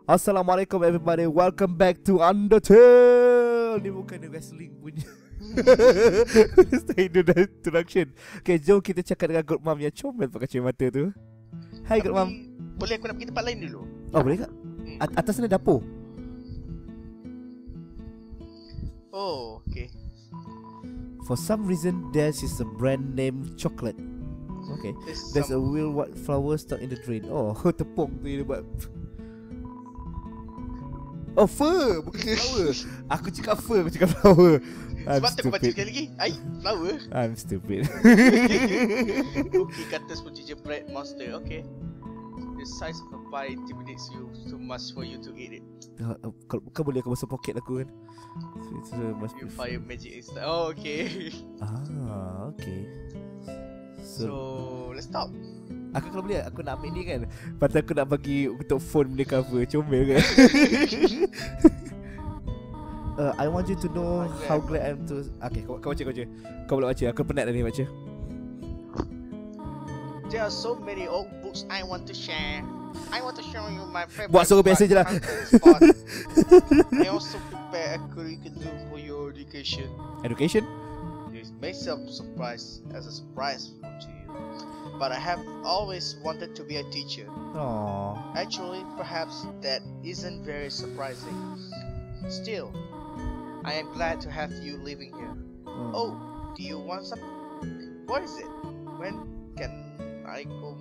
Assalamualaikum everybody, welcome back to Undertale. Ni bukan wrestling punya introduction. Okay, jom kita cakap dengan God Mom yang comel pakai kacamata tu. Hai God Mom. Boleh aku nak pergi tempat lain dulu? Oh boleh tak? Atas sana dapur. Oh, okay. For some reason there's is a brand name chocolate. Okay, there's a real white flower stuck in the drain. Oh, tepung tu dia buat. Oh, fur, bukan flower. Aku cakap fur, aku cakap flower. Sebab tu aku baca sekali lagi. Flower. I'm stupid. Cookie cutters for gingerbread monster. Okay. The size of a pie intimidates you too much for you to eat it. Kalau bukan boleh aku masuk poket aku kan. You fire magic inside. Oh, okay. Okay. So let's stop. Aku kalau boleh aku nak ambil ni kan. Patut aku nak bagi untuk phone punya cover. Comel kan. I want you to know how glad I am to. Okay, kau baca. Kau boleh baca. Aku penat dah ni baca. There are so many old books I want to share. I want to show you my favorite. Buat suruh biasa je lah. I also prepare a curriculum for your education. Education? This may sound surprise as a surprise to you, but I have always wanted to be a teacher. Aww. Actually, perhaps that isn't very surprising. Still, I am glad to have you living here. Oh, do you want some? What is it? When can I come?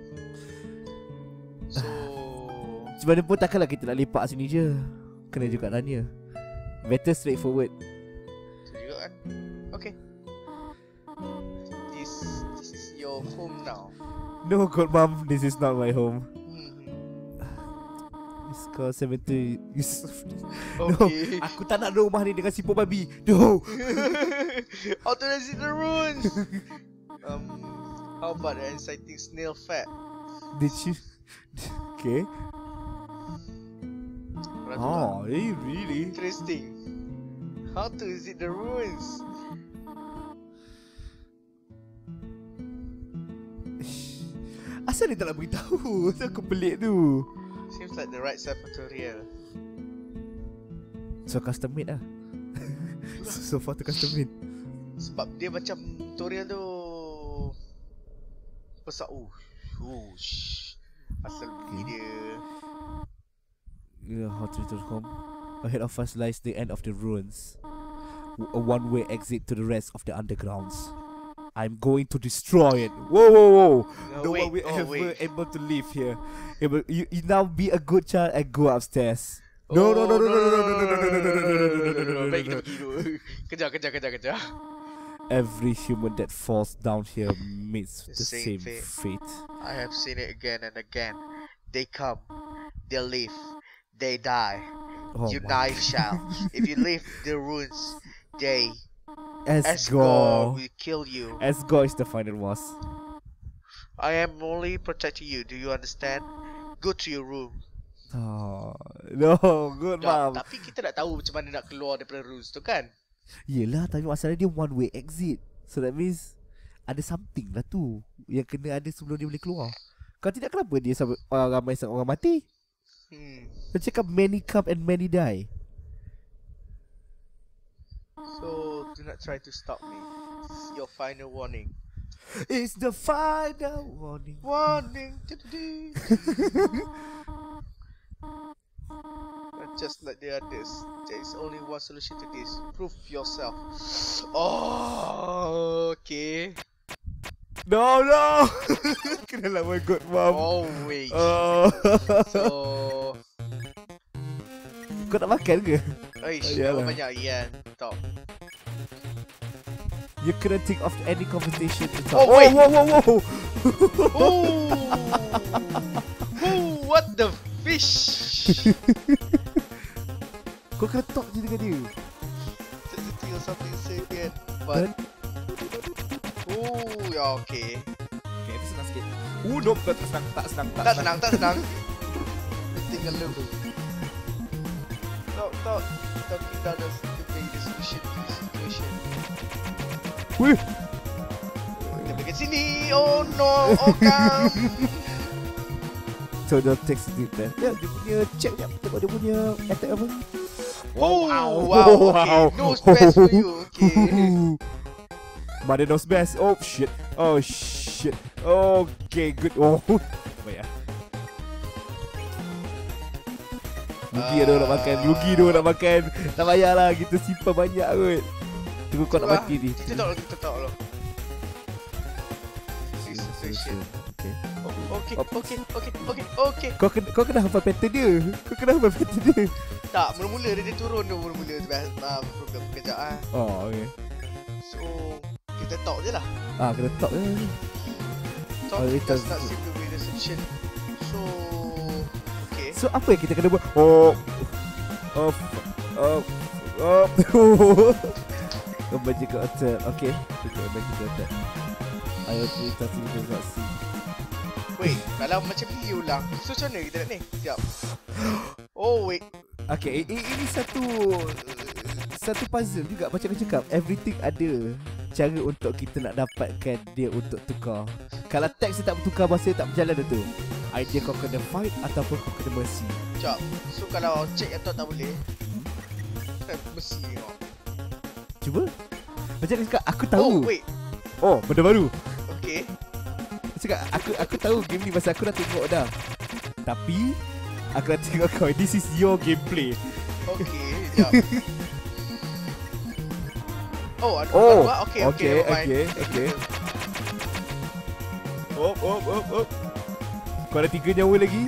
So, sebenarnya pun takkanlah kita nak lepak sini je. Kena juga tanya. Better straightforward. So juga kan? Okay. This is your home now. No, God Mom, this is not my home. It's called cemetery. No, Okay. aku tak nak rumah ni dengan siput babi. No. How to visit the ruins? How about the exciting snail fat? Did you? Okay. Oh, really? Interesting. How to visit the ruins? Asal dia tak nak beritahu? Aku pelik tu. Seems like the right set for tutorial. So custom made lah. So far tu custom made. Sebab dia macam tutorial tu besar. Asal bunyi dia. How to return home. Ahead of us lies the end of the ruins. A one-way exit to the rest of the undergrounds. I'm going to destroy it. Whoa. No one will ever able to live here. You now be a good child and go upstairs. No. Baik, kita pergi dulu. Kejar. Every human that falls down here meets the same fate. I have seen it again and again. They come, they leave, they die. Oh You die shall. If you leave the ruins, they Asgore will kill you. Asgore is the final boss. I am only protecting you. Do you understand? Go to your room. Oh, no, good mom. Tapi kita tak tahu macam mana nak keluar daripada ruins tu kan? Yelah, tapi masalah dia one way exit. So that means ada something lah tu yang kena ada sebelum dia boleh keluar. Kalau tidak, kenapa dia sampai ramai sangat orang mati? Dia cakap many come and many die. So do not try to stop me. This is your final warning. It's the final warning. Just like the others, there is only one solution to this. Prove yourself. Oh, okay. No. Kena my good mom. Oh wait. So, kau nak makan ke? banyak ian. Top. You couldn't think of any conversation to talk. Oh wait. Whoa. What the fish? Kau kena talk je dengan dia. Sensitive or something sapient. But yeah, okay. Okay, itu senang sikit. No, tak senang. Tak senang. Tinggal dulu. Talking down the solution to the situation. Wih. Kita pergi sini. Oh no, oh come. Total text deeper. Ya, dia punya check jap. Tengok dia punya attack apa. Wow. Okay. No space for you. Okay. Mother knows best. Oh shit. Okay, good. Oh. Baik. Rugi ada orang nak makan. Rugi dia orang nak makan. Tak payahlah kita simpan banyak kot. Tunggu kau nak mati ni. Kita tak loh. Situation. Okay. Kau kena hafal pattern dia. Tak, mula-mula dia turun tu mula-mula problem kejap ah. Oh, okay. So, kita talk je lah. Kena talk je. Talk does not seem to be the solution. So, okay. So, apa yang kita kena buat? Magical attack. Okay. Magical attack. I actually touching the vaccine. Wait, kalau macam ni ulang, so macam mana kita nak ni? Sekejap. Oh wait. Okay, ini satu puzzle juga. Macam aku cakap, everything ada cara untuk kita nak dapatkan dia untuk tukar. Kalau teks dia tak bertukar, masa dia tak berjalan tu. Idea kau kena fight ataupun kau kena mercy. Sekejap. So kalau check atau tak boleh, kan mercy tengok. Cuba. Macam aku cakap, aku tahu. Oh wait. Oh, benda baru. Okay. Cakap aku tahu game ni pasal aku dah tengok dah. Tapi aku dah tengok kau. This is your gameplay. Okay, sekejap. Ada okay. Oh. Kau ada 3 nyawa lagi.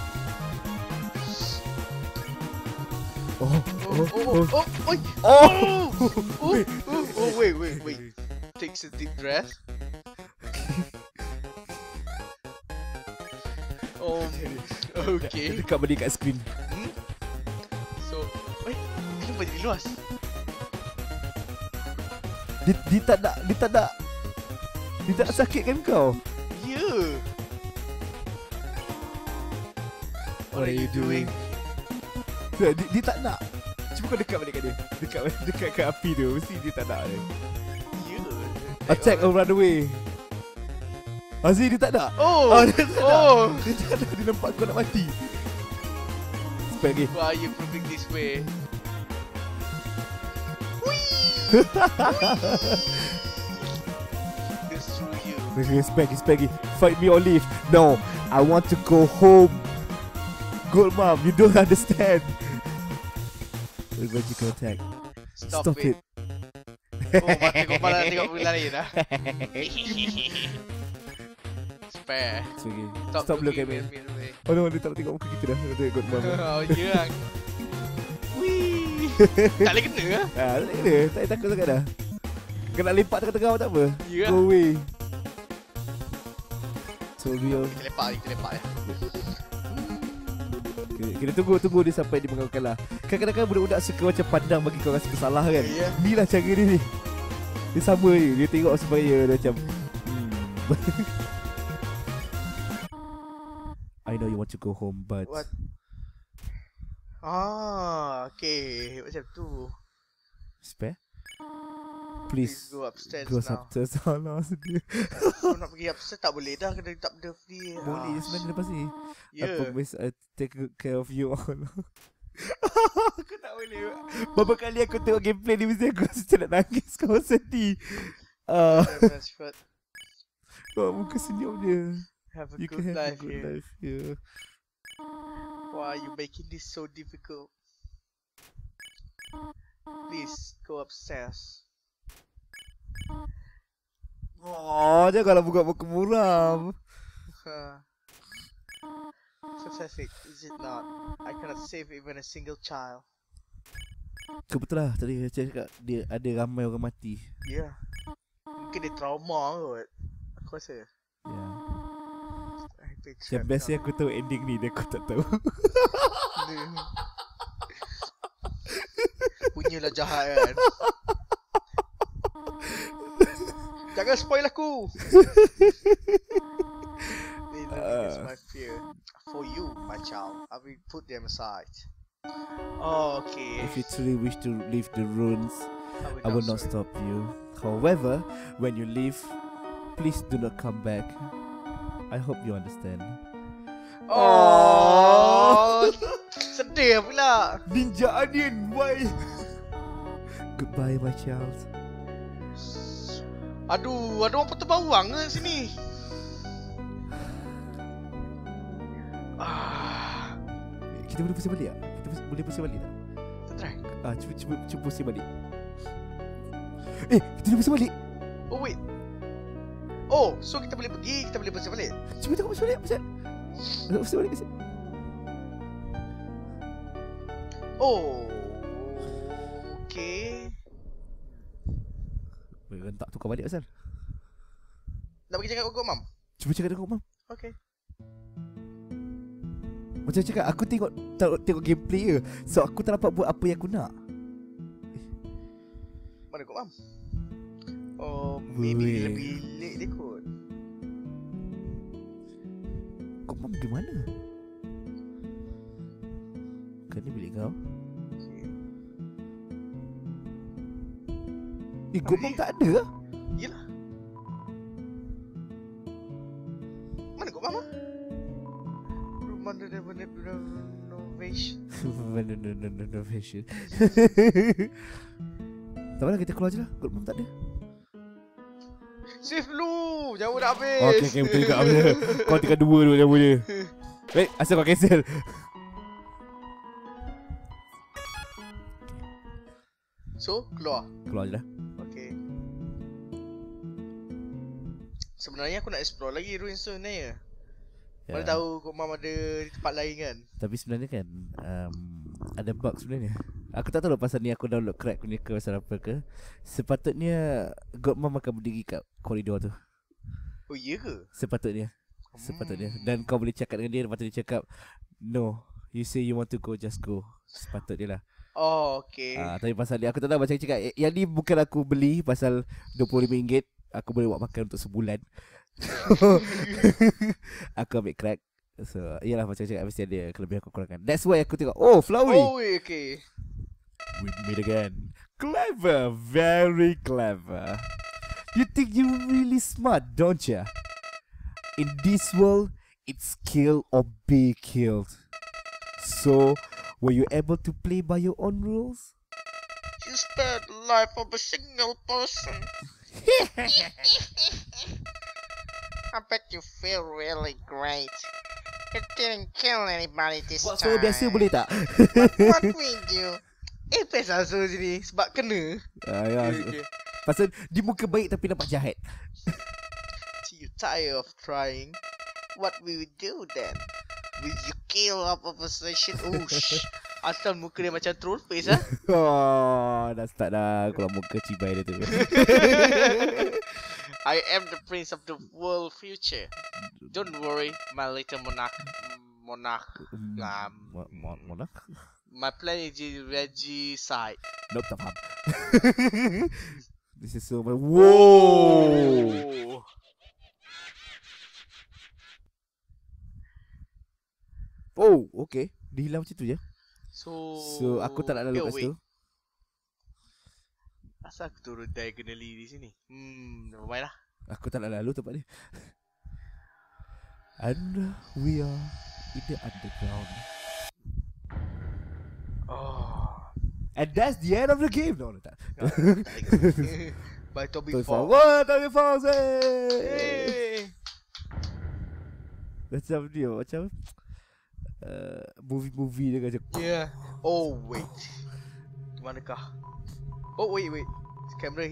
Wait. Takes a deep breath. Okay. Dekat balik kat screen. So, kenapa jadi luas? Dia tak nak sakitkan kau. Yeah. What are you doing? Dia tak nak. Cuba kau dekat balik kat dia. Dekat kat api tu. Mesti dia tak nak dia. Attack or run away. Aziz dia tak nak. Dia tak nak. Dia nampak kau nak mati. Spek lagi. Why are you proving this way? This through you. Spek lagi. Fight me or leave. No, I want to go home. Good mom, you don't understand. Magical attack. Stop it. Mati kau malah tengok lari dah. Spare. Stop look at me. Oh no, dia tak nak tengok muka kita dah. Dia tengok mama. Oh yeah. Wee. Tak boleh kena ke? Tak boleh kena. Tak payah takut sangat dah. Kena lepak tengah-tengah tak apa. Yeah. Go away. So real. Kita lepak ya. Kita tunggu dia sampai dia mengaku kalah. Kadang-kadang budak-budak suka macam pandang bagi kau rasa bersalah kan. Ni lah cara dia ni. Dia sama je. Dia tengok supaya dia macam I know you want to go home but what? Okay. Macam tu. Spare? Please go upstairs go now. Upstairs. Alah sedih. Kau nak pergi upstairs tak boleh dah. Kena tak ada free. Boleh sebenarnya lepas ni. Yeah. I promise I take good care of you all. Aku tak boleh. Berapa kali aku tengok gameplay ni mesti aku rasa nak nangis. Kau sedih. Kau muka senyum dia. Have a you good can life have a good life here. Why are you making this so difficult? Please go upstairs. Oh, janganlah buka muka muram. Pathetic, is it not? I cannot save even a single child. Kebetulan lah tadi saya cakap dia ada ramai orang mati. Yeah. Mungkin dia trauma kot. Aku rasa. Yeah. Yang best aku tahu ending ni dia aku tak tahu. Punyalah jahat kan. Jangan spoil aku. It's my fear. For you, my child, I will put them aside. Oh, okay. If you truly wish to leave the ruins, I will not stop you. However, when you leave, please do not come back. I hope you understand. Oh, sedih pula. Ninja Onion, why? Goodbye my child. Aduh, ada orang potong bawang ke sini? Kita boleh pusing balik tak? Kita boleh pusing balik tak? Kita try. Cuba pusing balik. Kita boleh pusing balik. Oh wait. Oh, so kita boleh pergi, kita boleh pusing balik. Cuba tengok pusing balik, pusing. Pusing balik kasi. Oh. Okay. Tak tukar balik asal. Nak pergi cakap dengan Mam? Cuba cakap dengan Mam. Okay. Macam cakap, aku tengok gameplay je. So aku tak dapat buat apa yang aku nak. Mana Mam? Oh, maybe dia bilik dia kot. Mam di mana? Kan ni bilik kau. Mam tak ada lah. Yelah. Mana Mam? Rumah renovation. Renovation. Tak apa, kita keluar je lah. Mam tak ada. Save dulu. Jauh dah habis. Okay, betul juga. Kau tinggal 2 dulu jauh je. Baik, asal kau cancel. So, keluar je lah. Okay. Sebenarnya aku nak explore lagi ruins tu ni ya. Mana tahu kau Mam ada di tempat lain kan. Tapi sebenarnya kan ada bug sebenarnya. Aku tak tahu pasal ni aku download crack ni ke pasal apa ke. Sepatutnya Godmom akan berdiri kat koridor tu. Oh iya ke? Sepatutnya. Dan kau boleh cakap dengan dia. Lepas tu dia cakap, no, you say you want to go, just go. Sepatutnya lah. Oh okay. Tapi pasal dia aku tak tahu macam cakap. Yang ni bukan aku beli pasal RM25. Aku boleh buat makan untuk sebulan. Aku ambil crack. So iyalah macam cakap mesti ada kelebihan kekurangan. That's why aku tengok, oh flowery. Oh okay. We meet again. Clever, very clever. You think you're really smart, don't you? In this world, it's kill or be killed. So, were you able to play by your own rules? You spared the life of a single person. I bet you feel really great. You didn't kill anybody this time. So biasa boleh tak? But what we do? Best asal sini sebab kena. Ya. Okay. Pasal di muka baik tapi nampak jahat. You tired of trying? What will you do then? Will you kill up opposition? Asal muka dia macam troll face ah. Dah start dah kalau muka cibai dia tu. I am the prince of the world future. Don't worry, my little monarch. Monarch. My plan is regicide. Nope, tak faham. This is so much. Whoa! Oh, okay. Dia hilang macam tu je. So aku tak nak lalu kat situ. Asal aku turun diagonally di sini. Never mind lah. Aku tak nak lalu tempat dia. And we are in the underground. And that's the end of the game. No, tak. By Toby Fox. What? Toby Fox! Hey! Macam dia, macam movie dia macam. Yeah. Oh wait. Di manakah? Oh wait. Kamera.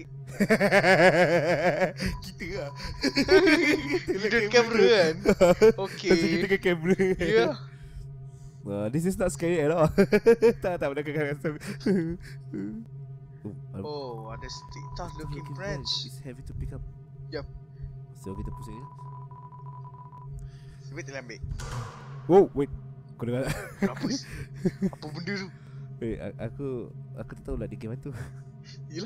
Kita lah. Hidden kamera kan? Okay. Pasal kita kan kamera. Yeah. This is not scary at all. Tak benda kakak. Oh, ada stick tough looking branch. It's heavy to pick up. Yup. So kita pusing je. Wait, ambil. Oh, wait. Kau dengar tak? Apa benda tu? Wait, aku tak tahu lah di game tu. Yelah.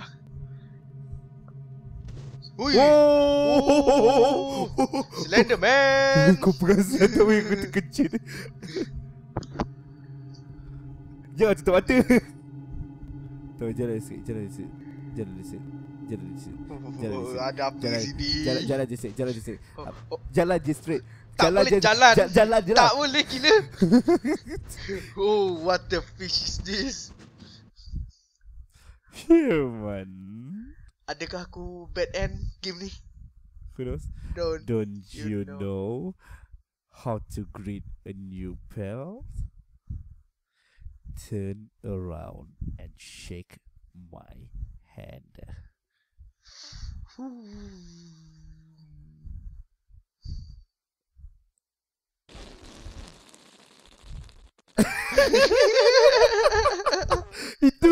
Oh! Slenderman. Kau perasan tak aku terkejut. Jangan tutup mata. Tahu jalan sikit. Ada apa di sini? Jalan je straight. Tak boleh jalan. Jalan je lah. Tak boleh gila. Oh, what the fish is this? Human. Adakah aku bad end game ni? Who knows? Don't you know how to greet a new pal? Turn around and shake my hand. Itu.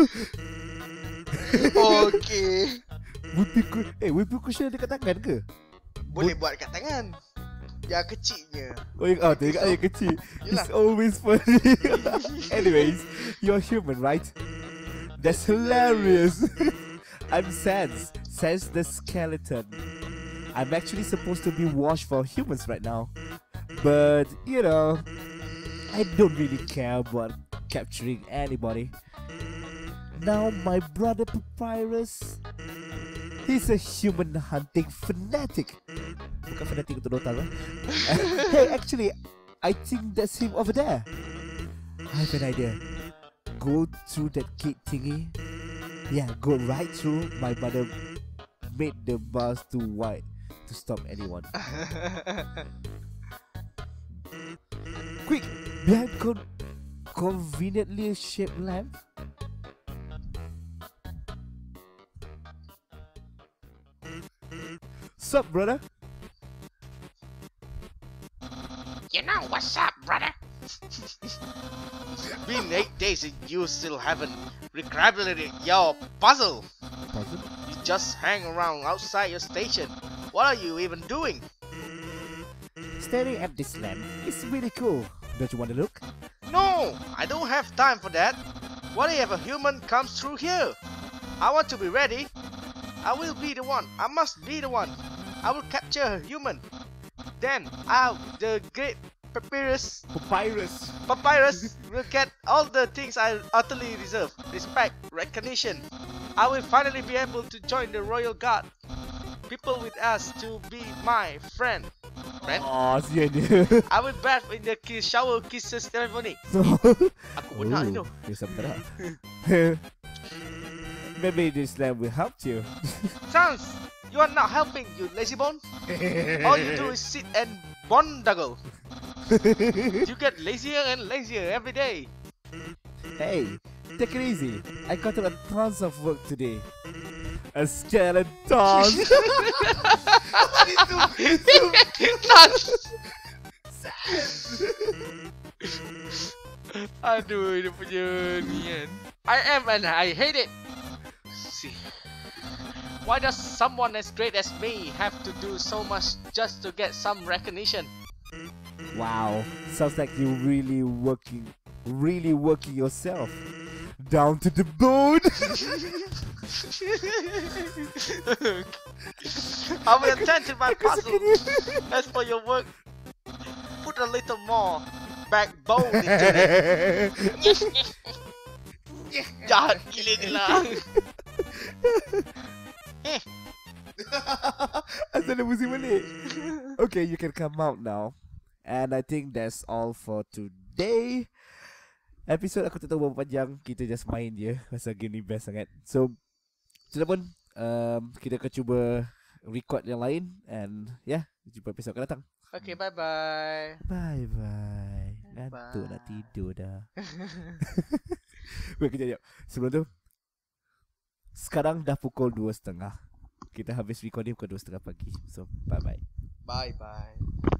Okay. Whipping cushion ada kat tangan ke? Boleh buat kat tangan. Yang kecilnya. Tengok yang kecil. Yelah. It's always funny. Anyways, you're human, right? That's hilarious. I'm Sans the skeleton. I'm actually supposed to be washed for humans right now. But, you know, I don't really care about capturing anybody. Now my brother Papyrus, he's a human hunting fanatic. Bukan fanatic untuk Dota lah. Hey, actually, I think that's him over there. I have an idea. Go through that gate thingy. Yeah, go right through. My mother made the bars too wide to stop anyone. Quick, behind conveniently shaped lamp. Sup, brother? You know what's up, brother? Been 8 days and you still haven't recalibrated your puzzle. Puzzle? You just hang around outside your station. What are you even doing? Staring at this lamp is really cool. Don't you want to look? No, I don't have time for that. What if a human comes through here? I want to be ready. I will be the one. I must be the one. I will capture a human. Then the great Papyrus will get all the things I utterly deserve. Respect, recognition. I will finally be able to join the royal guard. People with us to be my friend. Oh, sian dia. I will bath in the shower kisses ceremony. Aku pun nak tu. Maybe this lamp will help you. Sans, you are not helping, you lazy bone. All you do is sit and boondoggle. You get lazier and lazier every day. Hey, take it easy. I got a tons of work today. A skeleton. Aduh, dia punya ni kan. I am and I hate it. See, why does someone as great as me have to do so much just to get some recognition? Wow, sounds like you're really working yourself down to the bone. I will attend to my puzzle. As for your work, put a little more backbone into it. Jahat gila ni lah. Asal dia pusing balik. Okay, you can come out now. And I think that's all for today. Episode aku tak tahu berapa panjang. Kita just main je. Pasal game ni best sangat. So, sudah pun kita akan cuba record yang lain. And yeah, jumpa episode akan datang. Okay, bye-bye. Bye-bye. Ngantuk nak tidur dah. Wait, kejap. Sebelum tu, sekarang dah pukul 2.30. Kita habis recording pukul 2.30 pagi. So, bye-bye. Bye-bye.